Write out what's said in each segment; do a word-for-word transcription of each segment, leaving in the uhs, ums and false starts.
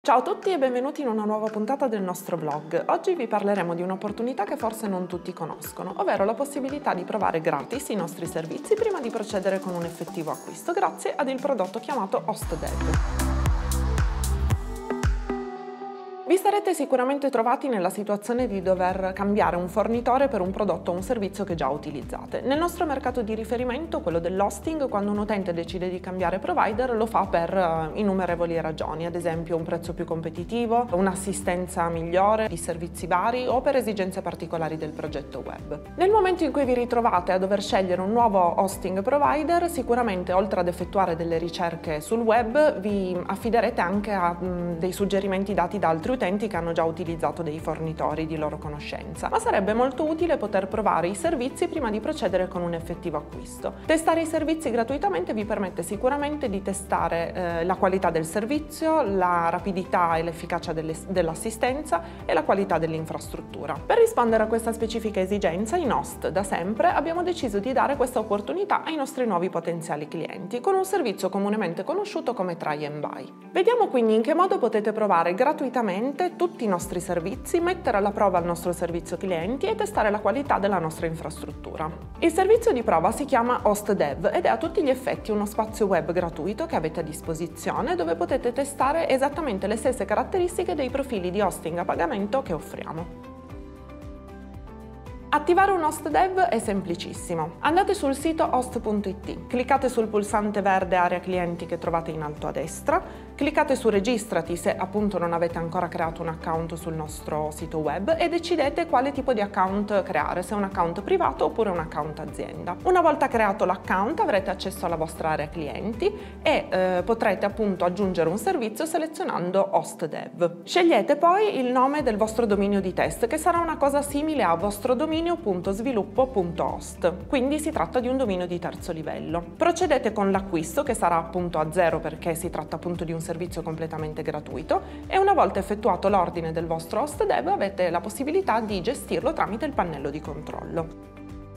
Ciao a tutti e benvenuti in una nuova puntata del nostro vlog. Oggi vi parleremo di un'opportunità che forse non tutti conoscono, ovvero la possibilità di provare gratis i nostri servizi prima di procedere con un effettivo acquisto grazie ad il prodotto chiamato HostDev. Vi sarete sicuramente trovati nella situazione di dover cambiare un fornitore per un prodotto o un servizio che già utilizzate. Nel nostro mercato di riferimento, quello dell'hosting, quando un utente decide di cambiare provider lo fa per uh, innumerevoli ragioni, ad esempio un prezzo più competitivo, un'assistenza migliore di servizi vari o per esigenze particolari del progetto web. Nel momento in cui vi ritrovate a dover scegliere un nuovo hosting provider, sicuramente oltre ad effettuare delle ricerche sul web vi affiderete anche a mh, dei suggerimenti dati da altri utenti che hanno già utilizzato dei fornitori di loro conoscenza, ma sarebbe molto utile poter provare i servizi prima di procedere con un effettivo acquisto. Testare i servizi gratuitamente vi permette sicuramente di testare eh, la qualità del servizio, la rapidità e l'efficacia dell'assistenza e la qualità dell'infrastruttura. Per rispondere a questa specifica esigenza, in Host da sempre abbiamo deciso di dare questa opportunità ai nostri nuovi potenziali clienti con un servizio comunemente conosciuto come Try and Buy. Vediamo quindi in che modo potete provare gratuitamente tutti i nostri servizi, mettere alla prova il nostro servizio clienti e testare la qualità della nostra infrastruttura. Il servizio di prova si chiama HostDev ed è a tutti gli effetti uno spazio web gratuito che avete a disposizione dove potete testare esattamente le stesse caratteristiche dei profili di hosting a pagamento che offriamo. Attivare un HostDev è semplicissimo. Andate sul sito host punto it, cliccate sul pulsante verde area clienti che trovate in alto a destra, cliccate su registrati se appunto non avete ancora creato un account sul nostro sito web e decidete quale tipo di account creare, se un account privato oppure un account azienda. Una volta creato l'account avrete accesso alla vostra area clienti e eh, potrete appunto aggiungere un servizio selezionando HostDev. Scegliete poi il nome del vostro dominio di test, che sarà una cosa simile a vostro dominio punto sviluppo punto host, quindi si tratta di un dominio di terzo livello. Procedete con l'acquisto, che sarà appunto a zero perché si tratta appunto di un servizio completamente gratuito, e una volta effettuato l'ordine del vostro HostDev avete la possibilità di gestirlo tramite il pannello di controllo.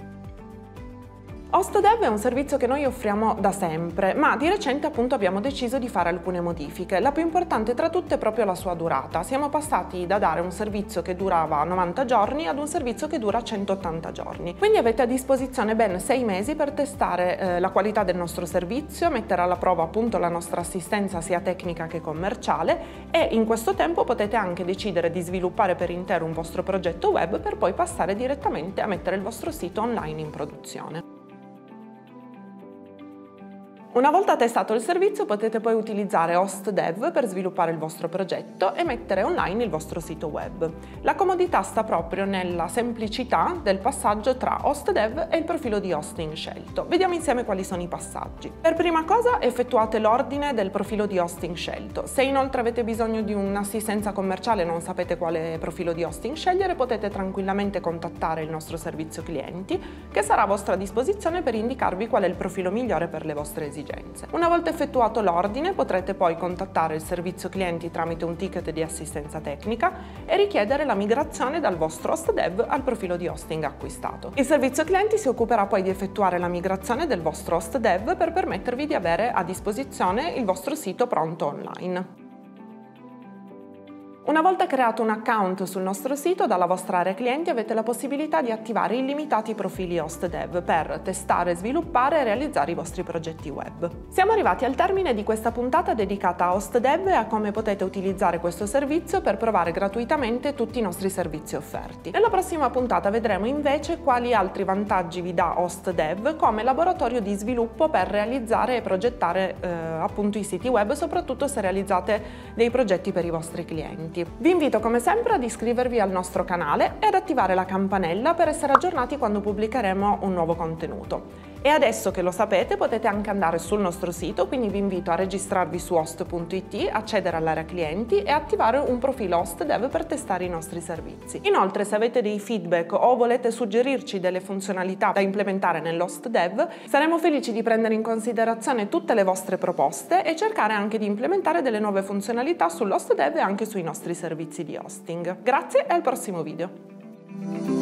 HostDev è un servizio che noi offriamo da sempre, ma di recente appunto abbiamo deciso di fare alcune modifiche. La più importante tra tutte è proprio la sua durata. Siamo passati da dare un servizio che durava novanta giorni ad un servizio che dura centottanta giorni. Quindi avete a disposizione ben sei mesi per testare eh, la qualità del nostro servizio, mettere alla prova appunto la nostra assistenza sia tecnica che commerciale, e in questo tempo potete anche decidere di sviluppare per intero un vostro progetto web per poi passare direttamente a mettere il vostro sito online in produzione. Una volta testato il servizio potete poi utilizzare HostDev per sviluppare il vostro progetto e mettere online il vostro sito web. La comodità sta proprio nella semplicità del passaggio tra HostDev e il profilo di hosting scelto. Vediamo insieme quali sono i passaggi. Per prima cosa effettuate l'ordine del profilo di hosting scelto. Se inoltre avete bisogno di un'assistenza commerciale e non sapete quale profilo di hosting scegliere, potete tranquillamente contattare il nostro servizio clienti, che sarà a vostra disposizione per indicarvi qual è il profilo migliore per le vostre esigenze. Una volta effettuato l'ordine potrete poi contattare il servizio clienti tramite un ticket di assistenza tecnica e richiedere la migrazione dal vostro HostDev al profilo di hosting acquistato. Il servizio clienti si occuperà poi di effettuare la migrazione del vostro HostDev per permettervi di avere a disposizione il vostro sito pronto online. Una volta creato un account sul nostro sito, dalla vostra area clienti avete la possibilità di attivare illimitati profili HostDev per testare, sviluppare e realizzare i vostri progetti web. Siamo arrivati al termine di questa puntata dedicata a HostDev e a come potete utilizzare questo servizio per provare gratuitamente tutti i nostri servizi offerti. Nella prossima puntata vedremo invece quali altri vantaggi vi dà HostDev come laboratorio di sviluppo per realizzare e progettare eh, appunto i siti web, soprattutto se realizzate dei progetti per i vostri clienti. Vi invito come sempre ad iscrivervi al nostro canale e ad attivare la campanella per essere aggiornati quando pubblicheremo un nuovo contenuto. E adesso che lo sapete potete anche andare sul nostro sito, quindi vi invito a registrarvi su host punto it, accedere all'area clienti e attivare un profilo HostDev per testare i nostri servizi. Inoltre, se avete dei feedback o volete suggerirci delle funzionalità da implementare nell'HostDev, saremo felici di prendere in considerazione tutte le vostre proposte e cercare anche di implementare delle nuove funzionalità sull'HostDev e anche sui nostri servizi di hosting. Grazie e al prossimo video!